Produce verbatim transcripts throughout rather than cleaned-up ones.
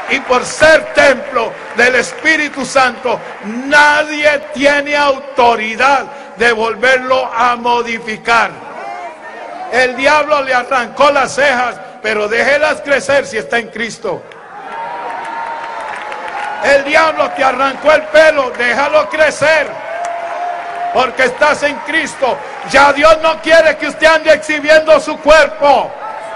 y por ser templo del Espíritu Santo, nadie tiene autoridad de volverlo a modificar. El diablo le arrancó las cejas, pero déjelas crecer si está en Cristo. El diablo te arrancó el pelo, déjalo crecer, porque estás en Cristo. Ya Dios no quiere que usted ande exhibiendo su cuerpo.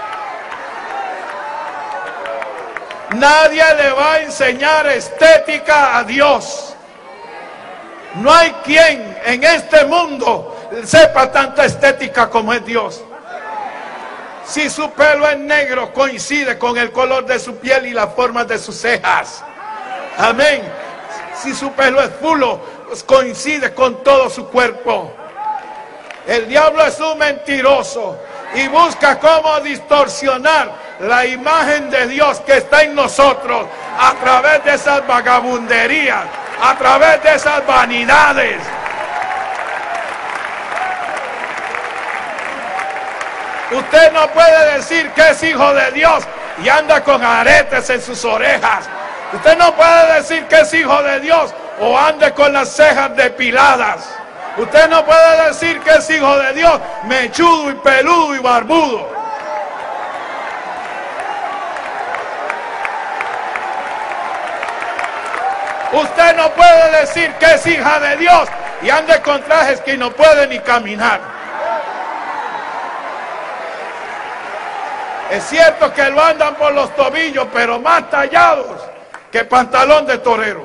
Nadie le va a enseñar estética a Dios. No hay quien en este mundo sepa tanta estética como es Dios. Si su pelo es negro, coincide con el color de su piel y la forma de sus cejas. Amén. Si su pelo es fulo, pues coincide con todo su cuerpo. El diablo es un mentiroso y busca cómo distorsionar la imagen de Dios que está en nosotros a través de esas vagabunderías, a través de esas vanidades. Usted no puede decir que es hijo de Dios y anda con aretes en sus orejas. Usted no puede decir que es hijo de Dios o ande con las cejas depiladas. Usted no puede decir que es hijo de Dios mechudo y peludo y barbudo. Usted no puede decir que es hija de Dios y ande con trajes que no puede ni caminar. Es cierto que lo andan por los tobillos, pero más tallados que pantalón de torero.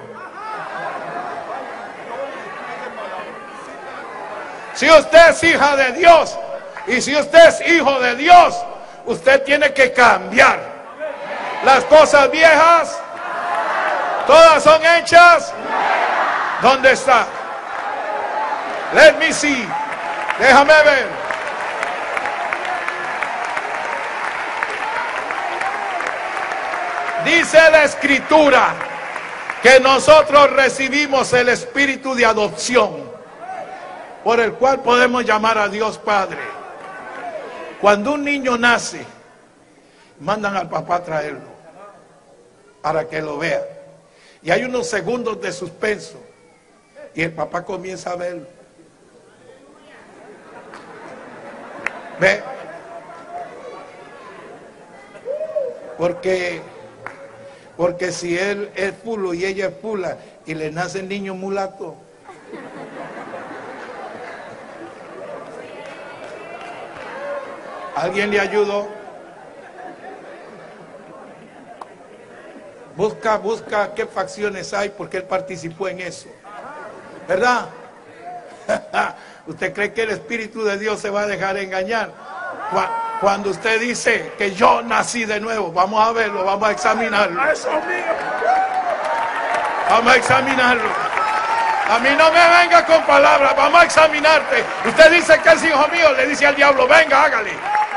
Si usted es hija de Dios y si usted es hijo de Dios, usted tiene que cambiar. Las cosas viejas, todas son hechas. ¿Dónde está? Let me see. Déjame ver. Dice la Escritura que nosotros recibimos el espíritu de adopción, por el cual podemos llamar a Dios Padre. Cuando un niño nace, mandan al papá a traerlo para que lo vea. Y hay unos segundos de suspenso y el papá comienza a verlo. ¿Ve? Porque, porque si él es pulo y ella es pula y le nace el niño mulato, ¿alguien le ayudó? Busca, busca qué facciones hay porque él participó en eso. ¿Verdad? ¿Usted cree que el Espíritu de Dios se va a dejar engañar? Cuando usted dice que yo nací de nuevo, vamos a verlo, vamos a examinarlo. Vamos a examinarlo. A mí no me venga con palabras, vamos a examinarte. Usted dice que es hijo mío, le dice al diablo, venga, hágale.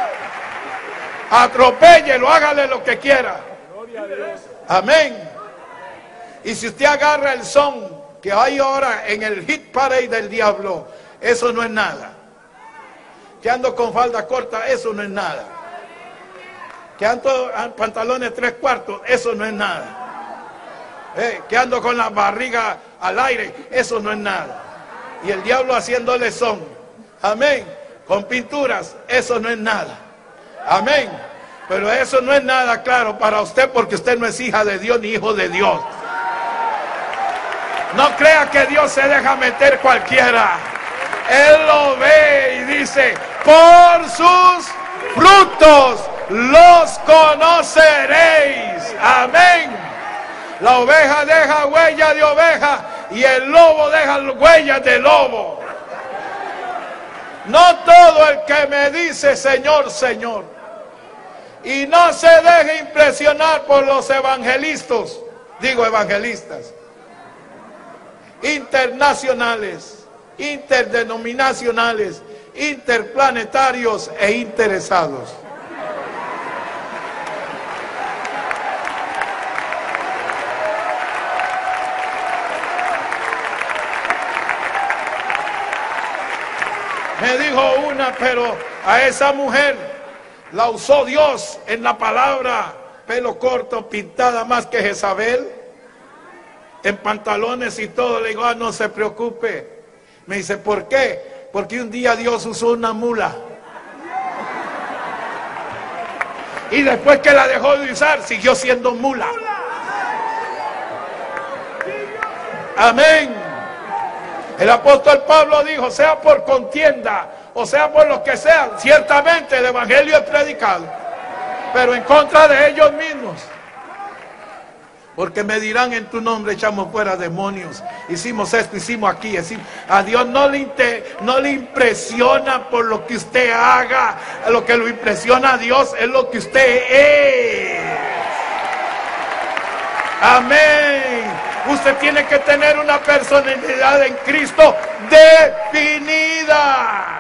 Atropéllelo, hágale lo que quiera. Amén. Y si usted agarra el son que hay ahora en el hit parade del diablo, eso no es nada. Que ando con falda corta, eso no es nada. Que ando en pantalones tres cuartos, eso no es nada. Eh, que ando con la barriga al aire, eso no es nada. Y el diablo haciéndole son, amén, con pinturas, eso no es nada. Amén. Pero eso no es nada claro para usted porque usted no es hija de Dios ni hijo de Dios. No crea que Dios se deja meter cualquiera. Él lo ve y dice, por sus frutos los conoceréis. Amén. La oveja deja huella de oveja y el lobo deja huellas de lobo. No todo el que me dice Señor, Señor, y no se deje impresionar por los evangelistas, digo evangelistas, internacionales, interdenominacionales, interplanetarios e interesados. Me dijo una, pero a esa mujer la usó Dios en la palabra pelo corto, pintada más que Jezabel, en pantalones y todo. Le digo, ah, no se preocupe. Me dice, ¿por qué? Porque un día Dios usó una mula. Y después que la dejó de usar, siguió siendo mula. Amén. El apóstol Pablo dijo, sea por contienda, o sea por lo que sea, ciertamente el evangelio es predicado, pero en contra de ellos mismos. Porque me dirán, en tu nombre echamos fuera demonios, hicimos esto, hicimos aquí, hicimos. A Dios no le, inter, no le impresiona por lo que usted haga. Lo que lo impresiona a Dios es lo que usted es. Amén. Usted tiene que tener una personalidad en Cristo definida.